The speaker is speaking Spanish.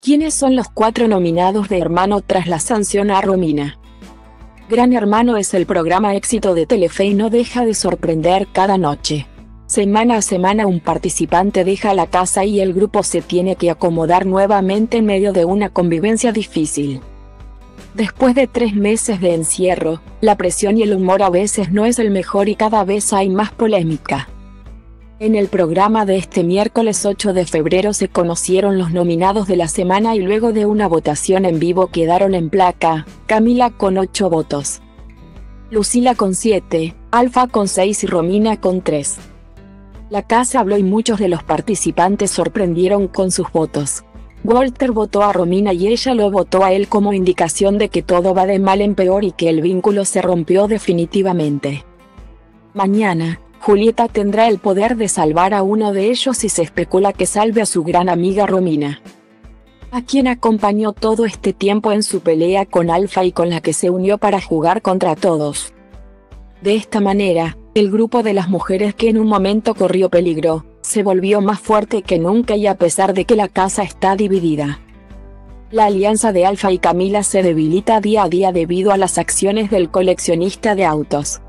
¿Quiénes son los 4 nominados de Hermano tras la sanción a Romina? Gran Hermano es el programa éxito de Telefe y no deja de sorprender cada noche. Semana a semana un participante deja la casa y el grupo se tiene que acomodar nuevamente en medio de una convivencia difícil. Después de 3 meses de encierro, la presión y el humor a veces no es el mejor y cada vez hay más polémica. En el programa de este miércoles 8 de febrero se conocieron los nominados de la semana y luego de una votación en vivo quedaron en placa: Camila con 8 votos, Lucila con 7, Alfa con 6 y Romina con 3. La casa habló y muchos de los participantes sorprendieron con sus votos. Walter votó a Romina y ella lo votó a él como indicación de que todo va de mal en peor y que el vínculo se rompió definitivamente. Mañana, Julieta tendrá el poder de salvar a uno de ellos y se especula que salve a su gran amiga Romina, a quien acompañó todo este tiempo en su pelea con Alfa y con la que se unió para jugar contra todos. De esta manera, el grupo de las mujeres que en un momento corrió peligro, se volvió más fuerte que nunca y a pesar de que la casa está dividida, la alianza de Alfa y Camila se debilita día a día debido a las acciones del coleccionista de autos.